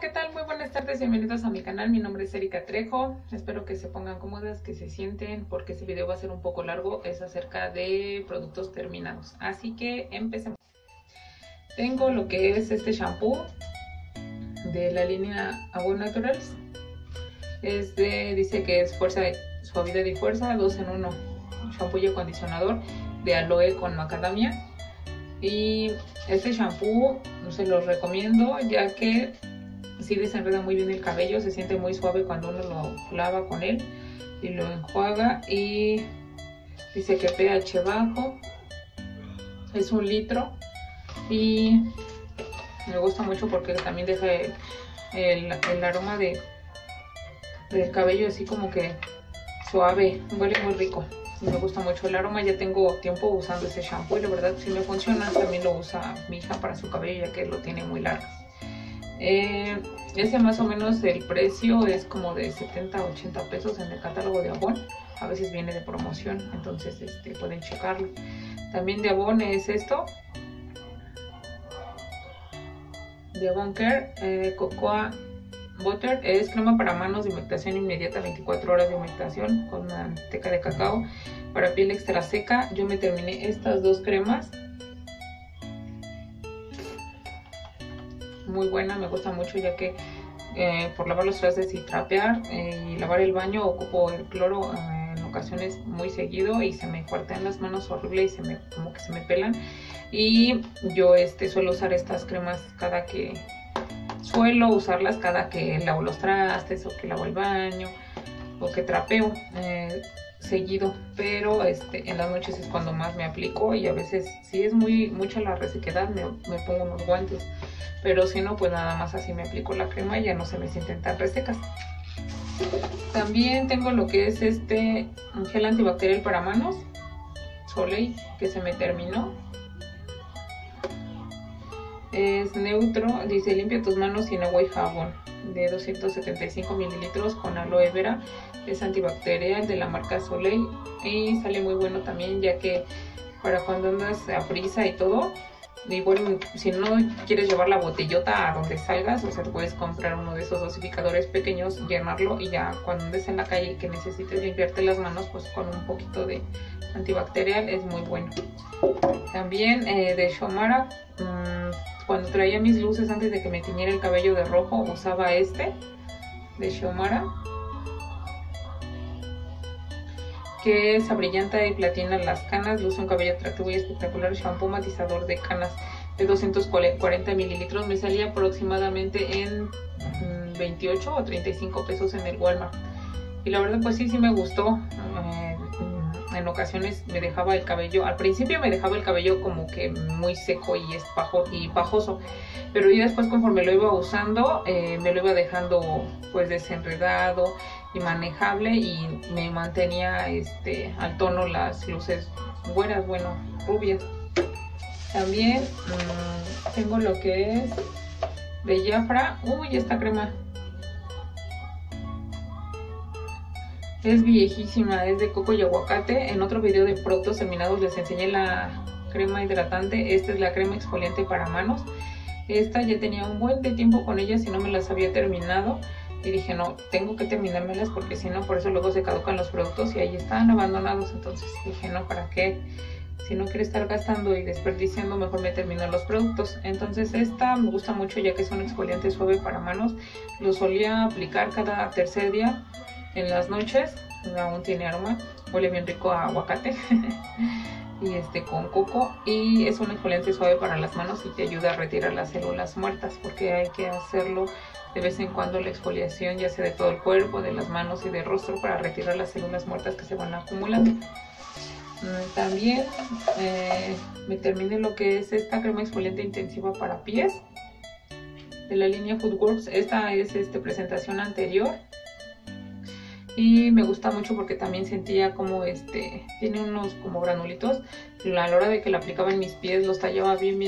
¿qué tal? Muy buenas tardes, bienvenidos a mi canal. Mi nombre es Erika Trejo. Espero que se pongan cómodas, que se sienten, porque este video va a ser un poco largo. Es acerca de productos terminados. Así que empecemos. Tengo lo que es este shampoo de la línea Avon Naturals. Dice que es fuerza, suavidad y fuerza, 2 en 1. Shampoo y acondicionador de aloe con macadamia. Y este shampoo se los recomiendo ya que sí desenreda muy bien el cabello, se siente muy suave cuando uno lo lava con él y lo enjuaga. Y dice que pH bajo, es 1 litro y me gusta mucho porque también deja el aroma del cabello así como que suave, huele muy rico. Me gusta mucho el aroma. Ya tengo tiempo usando este shampoo y la verdad sí me funciona. También lo usa mi hija para su cabello ya que lo tiene muy largo. Ese más o menos el precio es como de 70 a 80 pesos en el catálogo de Avon. A veces viene de promoción, entonces pueden checarlo. También de Avon es esto, de Avon Care, Cocoa Butter. Es crema para manos de humectación inmediata, 24 horas de humectación con manteca de cacao para piel extra seca. Yo me terminé estas dos cremas. Muy buena, me gusta mucho ya que por lavar los trastes y trapear y lavar el baño ocupo el cloro en ocasiones muy seguido y se me cuartean las manos horrible y como que se me pelan. Y yo suelo usar estas cremas cada que lavo los trastes o que lavo el baño o que trapeo seguido, pero en las noches es cuando más me aplico y a veces si es mucha la resequedad me pongo unos guantes, pero si no pues nada más así me aplico la crema y ya no se me sienten tan resecas. También tengo lo que es un gel antibacterial para manos Soleil que se me terminó. Es neutro, dice limpia tus manos sin agua y jabón, de 275 mililitros con aloe vera. Es antibacterial de la marca Soleil y sale muy bueno también ya que para cuando andas a prisa y todo. Y bueno, si no quieres llevar la botellota a donde salgas, o sea, te puedes comprar uno de esos dosificadores pequeños, llenarlo y ya cuando andes en la calle y que necesites limpiarte las manos, pues con un poquito de antibacterial es muy bueno. También de Xiomara, cuando traía mis luces antes de que me tiñera el cabello de rojo, usaba de Xiomara, que es abrillanta y platina las canas, luce un cabello atractivo y espectacular. Shampoo matizador de canas de 240 mililitros. Me salía aproximadamente en 28 o 35 pesos en el Walmart. Y la verdad pues sí me gustó. En ocasiones me dejaba el cabello, al principio me dejaba el cabello como que muy seco y pajoso, pero ya después conforme lo iba usando me lo iba dejando pues desenredado y manejable y me mantenía al tono las luces buenas, bueno, rubias. También tengo lo que es de Jafra. Uy, esta crema es viejísima, es de coco y aguacate. En otro video de productos terminados les enseñé la crema hidratante. Esta es la crema exfoliante para manos. Esta ya tenía un buen de tiempo con ellas y no me las había terminado. Y dije, no, tengo que terminármelas porque si no, por eso luego se caducan los productos y ahí están abandonados. Entonces dije, no, ¿para qué? Si no quiero estar gastando y desperdiciando, mejor me termino los productos. Entonces esta me gusta mucho ya que es un exfoliante suave para manos. Lo solía aplicar cada tercer día en las noches. Aún tiene aroma, huele bien rico a aguacate y con coco, y es un exfoliante suave para las manos y te ayuda a retirar las células muertas, porque hay que hacerlo de vez en cuando la exfoliación, ya sea de todo el cuerpo, de las manos y del rostro, para retirar las células muertas que se van acumulando. También me terminé lo que es esta crema exfoliante intensiva para pies de la línea Foodworks. Esta es presentación anterior y me gusta mucho porque también sentía como tiene unos como granulitos. A la hora de que la aplicaba en mis pies los tallaba bien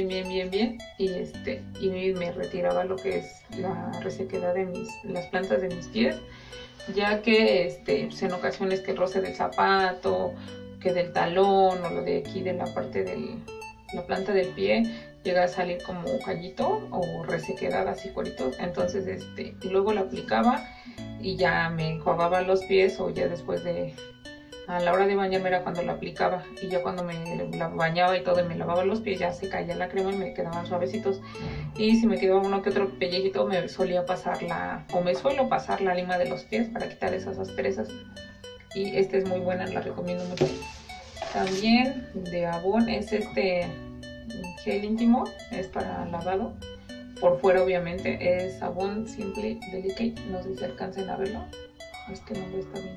y me retiraba lo que es la resequedad de las plantas de mis pies, ya que pues en ocasiones que el roce del zapato, que del talón o lo de aquí de la parte la planta del pie llega a salir como callito o resequedad, así cueritos. Entonces luego la aplicaba y ya me enjuagaba los pies, o ya después a la hora de bañarme era cuando la aplicaba, y ya cuando me la bañaba y todo y me lavaba los pies ya se caía la crema y me quedaban suavecitos. Y si me quedaba uno que otro pellejito me solía pasar me suelo pasar la lima de los pies para quitar esas asperezas. Y esta es muy buena, la recomiendo mucho. También de Avon es gel íntimo, es para lavado. Por fuera obviamente es Avon Simply Delicate, no sé si alcancen a verlo, es que no está bien.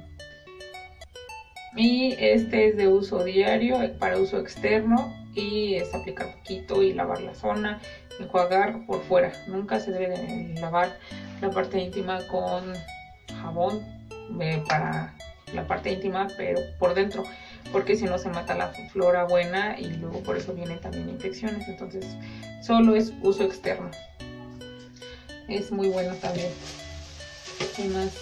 Y este es de uso diario, para uso externo, y es aplicar poquito y lavar la zona, enjuagar por fuera. Nunca se debe de lavar la parte íntima con jabón para la parte íntima, pero por dentro, porque si no se mata la flora buena y luego por eso vienen también infecciones. Entonces solo es uso externo. Es muy bueno también. ¿Qué más?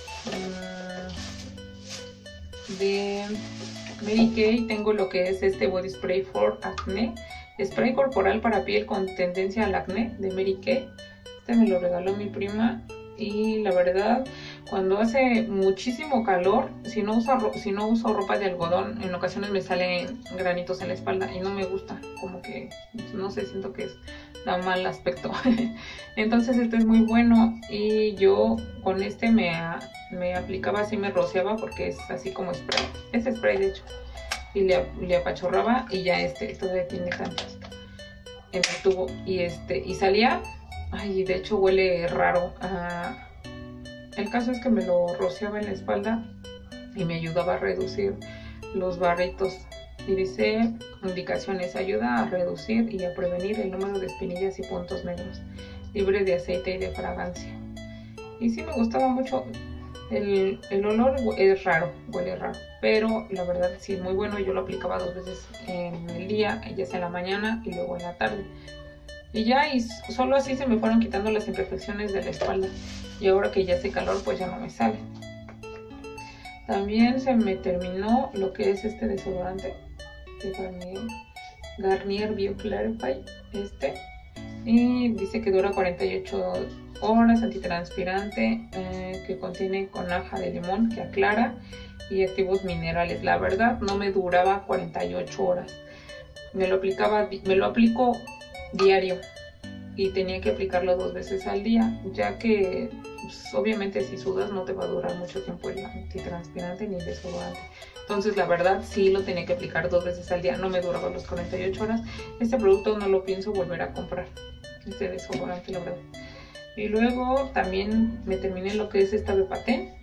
De Mary Kay tengo lo que es este body spray for acné, spray corporal para piel con tendencia al acné de Mary Kay. Me lo regaló mi prima, y la verdad, cuando hace muchísimo calor, si no uso ropa de algodón, en ocasiones me salen granitos en la espalda y no me gusta, como que no sé, siento que da mal aspecto. Entonces este es muy bueno, y yo con me aplicaba así, me rociaba, porque es así como spray, es spray de hecho, y le apachurraba, y ya todavía tiene tantos en el tubo, y salía. Ay, de hecho huele raro. El caso es que me lo rociaba en la espalda y me ayudaba a reducir los barritos. Y dice indicaciones: ayuda a reducir y a prevenir el número de espinillas y puntos negros, libre de aceite y de fragancia. Y sí, me gustaba mucho. El olor es raro, huele raro, pero la verdad sí es muy bueno. Yo lo aplicaba 2 veces en el día, ya sea en la mañana y luego en la tarde. Y ya, y solo así se me fueron quitando las imperfecciones de la espalda. Y ahora que ya hace calor, pues ya no me sale. También se me terminó lo que es este desodorante de Garnier Bio Clarify. Y dice que dura 48 horas, antitranspirante, que contiene conaja de limón que aclara y activos minerales. La verdad no me duraba 48 horas. Me lo aplico diario, y tenía que aplicarlo 2 veces al día, ya que pues, obviamente si sudas no te va a durar mucho tiempo el antitranspirante ni el desodorante. Entonces la verdad sí lo tenía que aplicar 2 veces al día, no me duraba los 48 horas. Este producto no lo pienso volver a comprar, este desodorante, la verdad. Y luego también me terminé lo que es esta Bepanthen,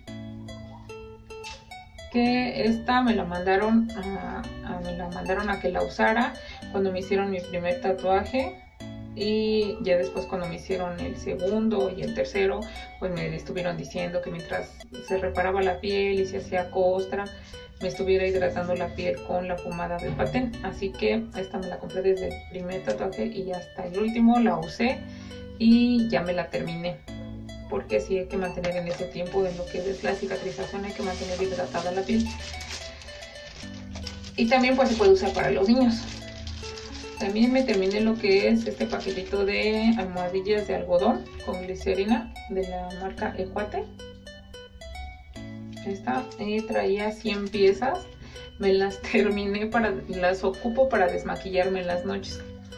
que esta me la mandaron a que la usara cuando me hicieron mi primer tatuaje, y ya después cuando me hicieron el segundo y el tercero, pues me estuvieron diciendo que mientras se reparaba la piel y se hacía costra, me estuviera hidratando la piel con la pomada Bepanthen. Así que esta me la compré desde el primer tatuaje y hasta el último la usé, y ya me la terminé, porque sí hay que mantener en ese tiempo, en lo que es la cicatrización, hay que mantener hidratada la piel. Y también pues se puede usar para los niños. También me terminé lo que es este paquetito de almohadillas de algodón con glicerina de la marca Equate. Esta traía 100 piezas, me las terminé, las ocupo para desmaquillarme en las noches.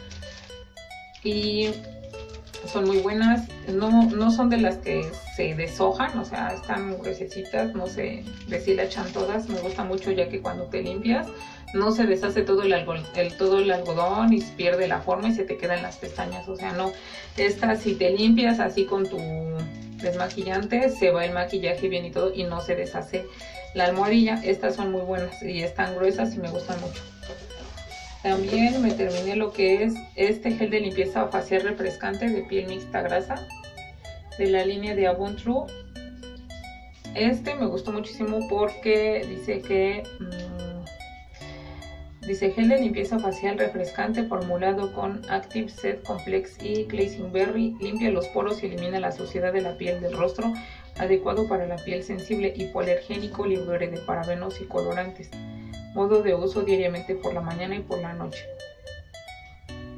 Y son muy buenas, no son de las que se deshojan, o sea, están gruesecitas, no se deshilachan todas. Me gusta mucho, ya que cuando te limpias no se deshace todo el algodón y pierde la forma y se te quedan las pestañas. O sea, no, esta si te limpias así con tu desmaquillante, se va el maquillaje bien y todo, y no se deshace la almohadilla. Estas son muy buenas y están gruesas y me gustan mucho. También me terminé lo que es este gel de limpieza facial refrescante de piel mixta grasa de la línea de Avon True. Me gustó muchísimo porque dice que dice gel de limpieza facial refrescante formulado con Active Set Complex y Cleansing Berry, limpia los poros y elimina la suciedad de la piel del rostro, adecuado para la piel sensible, hipoalergénico, libre de parabenos y colorantes. Modo de uso diariamente por la mañana y por la noche.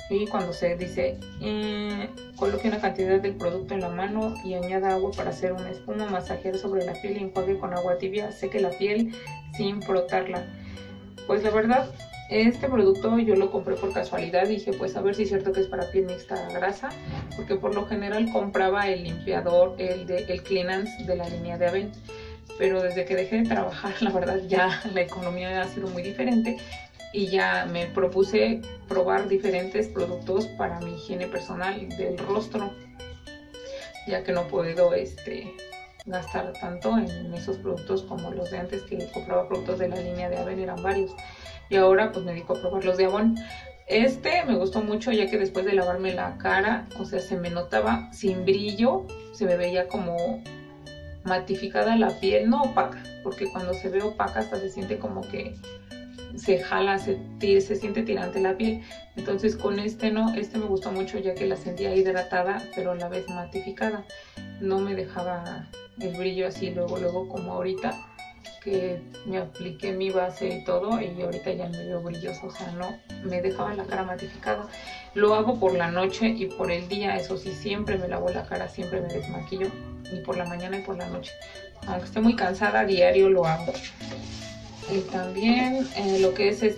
Y cuando se dice coloque una cantidad del producto en la mano y añada agua para hacer una espuma, masajear sobre la piel y enjuague con agua tibia, seque la piel sin frotarla. Pues la verdad, este producto yo lo compré por casualidad, dije pues a ver si es cierto que es para piel mixta grasa, porque por lo general compraba el limpiador, el Cleanance de la línea de Avène, pero desde que dejé de trabajar, la verdad ya la economía ha sido muy diferente y ya me propuse probar diferentes productos para mi higiene personal del rostro, ya que no puedo gastar tanto en esos productos como los de antes, que compraba productos de la línea de Avène, eran varios, y ahora pues me dedico a probar los de Avon. Me gustó mucho, ya que después de lavarme la cara, o sea, se me notaba sin brillo, se me veía como matificada la piel, no opaca, porque cuando se ve opaca hasta se siente como que se jala, se siente tirante la piel. Entonces con no, me gustó mucho, ya que la sentía hidratada pero a la vez matificada, no me dejaba el brillo así luego como ahorita que me apliqué mi base y todo, y ahorita ya me veo brillosa, o sea, no me dejaba la cara matificada. Lo hago por la noche y por el día, eso sí, siempre me lavo la cara, siempre me desmaquillo, y por la mañana y por la noche, aunque esté muy cansada, diario lo hago. Y también lo que es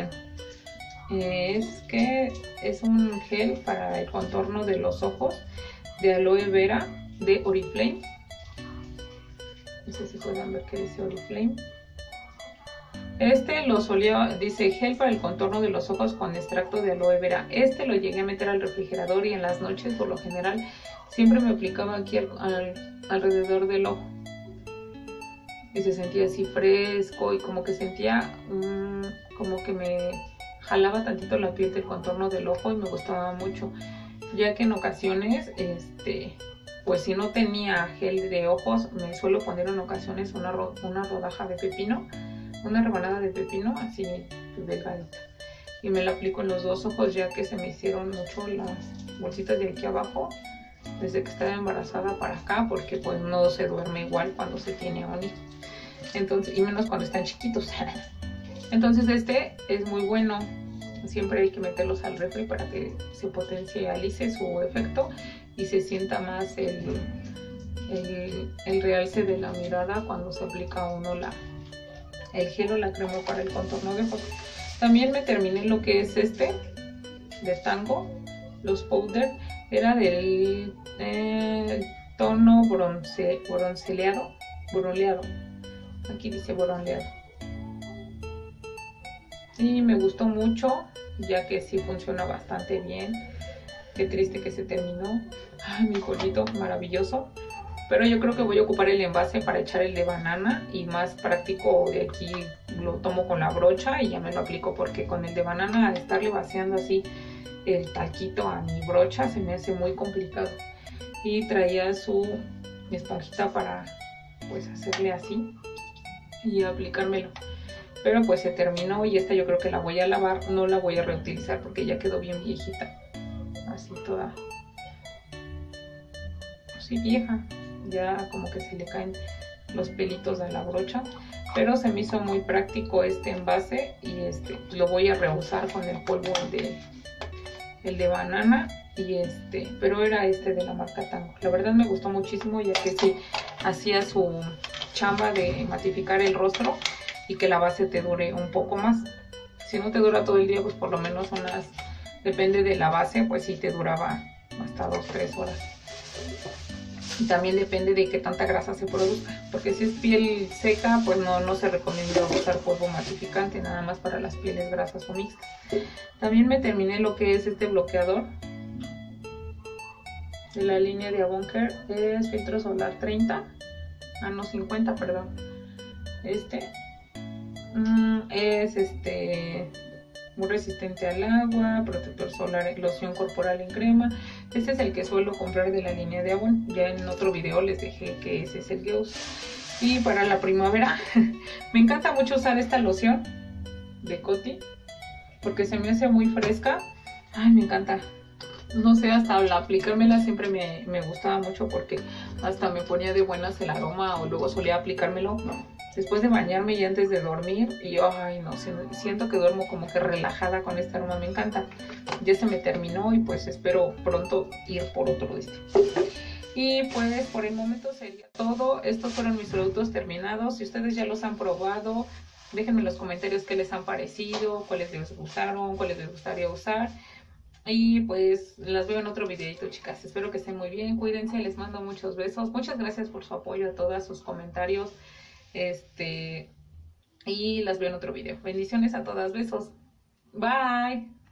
es un gel para el contorno de los ojos de aloe vera de Oriflame. No sé si pueden ver que dice Oriflame. Lo solía, dice gel para el contorno de los ojos con extracto de aloe vera. Lo llegué a meter al refrigerador y en las noches, por lo general, siempre me aplicaba aquí alrededor del ojo. Y se sentía así fresco y como que sentía como que me jalaba tantito la piel del contorno del ojo y me gustaba mucho, ya que en ocasiones pues si no tenía gel de ojos, me suelo poner en ocasiones una rodaja de pepino, una rebanada de pepino así delgadita, y me la aplico en los dos ojos, ya que se me hicieron mucho las bolsitas de aquí abajo desde que estaba embarazada para acá, porque pues no se duerme igual cuando se tiene un hijo, entonces, y menos cuando están chiquitos. Entonces es muy bueno, siempre hay que meterlos al refri para que se potencialice su efecto y se sienta más el realce de la mirada cuando se aplica uno el gel o la crema para el contorno de ojos. También me terminé lo que es de Tango, los powder, era del tono bronceleado, aquí dice bronceleado, y me gustó mucho, ya que sí funciona bastante bien. Qué triste que se terminó. Ay, mi pollito maravilloso. Pero yo creo que voy a ocupar el envase para echar el de banana, y más práctico de aquí lo tomo con la brocha y ya me lo aplico, porque con el de banana, al estarle vaciando así el talquito a mi brocha, se me hace muy complicado. Y traía su esponjita para pues hacerle así y aplicármelo. Pero pues se terminó, y yo creo que la voy a lavar, no la voy a reutilizar porque ya quedó bien viejita. Así toda así vieja, ya como que se le caen los pelitos a la brocha, pero se me hizo muy práctico este envase, y lo voy a reusar con el polvo el de banana, y pero era de la marca Tango. La verdad me gustó muchísimo, ya que sí hacía su chamba de matificar el rostro y que la base te dure un poco más. Si no te dura todo el día, pues por lo menos depende de la base, pues sí te duraba hasta 2-3 horas. Y también depende de qué tanta grasa se produzca, porque si es piel seca, pues no se recomienda usar polvo matificante, nada más para las pieles grasas o mixtas. También me terminé lo que es bloqueador de la línea de Avon Care, es filtro solar 50, perdón. Es muy resistente al agua, protector solar, loción corporal en crema. Este es el que suelo comprar de la línea de Avon. Ya en otro video les dejé que ese es el que uso. Y para la primavera me encanta mucho usar esta loción de Coty, porque se me hace muy fresca. Ay, me encanta. No sé, hasta al aplicármela siempre me gustaba mucho, porque hasta me ponía de buenas el aroma, o luego solía aplicármelo después de bañarme y antes de dormir, y yo, ay no, siento que duermo como que relajada con este aroma, me encanta. ya se me terminó y pues espero pronto ir por otro Y pues por el momento sería todo. Estos fueron mis productos terminados. Si ustedes ya los han probado, déjenme en los comentarios qué les han parecido, cuáles les gustaron, cuáles les gustaría usar. Y pues las veo en otro videito, chicas. Espero que estén muy bien, cuídense, les mando muchos besos. Muchas gracias por su apoyo, a todas sus comentarios. Y las veo en otro video. Bendiciones a todas, besos. Bye.